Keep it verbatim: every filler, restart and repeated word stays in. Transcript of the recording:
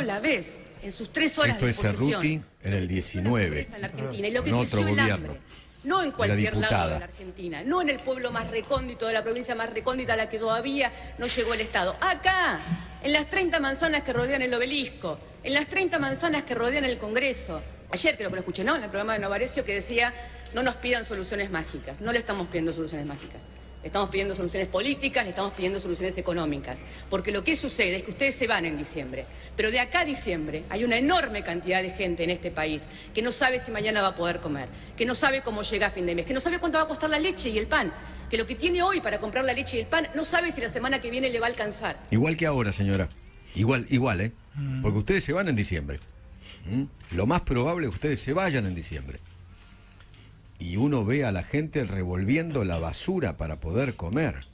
sola vez en sus tres horas Esto de es exposición. Cerruti en el diecinueve, En la Argentina, y lo que con creció otro el gobierno. hambre. No en cualquier lado diputada. de la Argentina, no en el pueblo más recóndito de la provincia más recóndita a la que todavía no llegó el Estado. Acá, en las treinta manzanas que rodean el obelisco, en las treinta manzanas que rodean el Congreso. Ayer creo que lo escuché, ¿no? En el programa de Novarecio, que decía, no nos pidan soluciones mágicas. No le estamos pidiendo soluciones mágicas. Le estamos pidiendo soluciones políticas, le estamos pidiendo soluciones económicas. Porque lo que sucede es que ustedes se van en diciembre. Pero de acá a diciembre hay una enorme cantidad de gente en este país que no sabe si mañana va a poder comer, que no sabe cómo llega a fin de mes, que no sabe cuánto va a costar la leche y el pan, que lo que tiene hoy para comprar la leche y el pan no sabe si la semana que viene le va a alcanzar. Igual que ahora, señora. Igual, igual, ¿eh? Porque ustedes se van en diciembre. ¿Mm? Lo más probable es que ustedes se vayan en diciembre. Y uno ve a la gente revolviendo la basura para poder comer.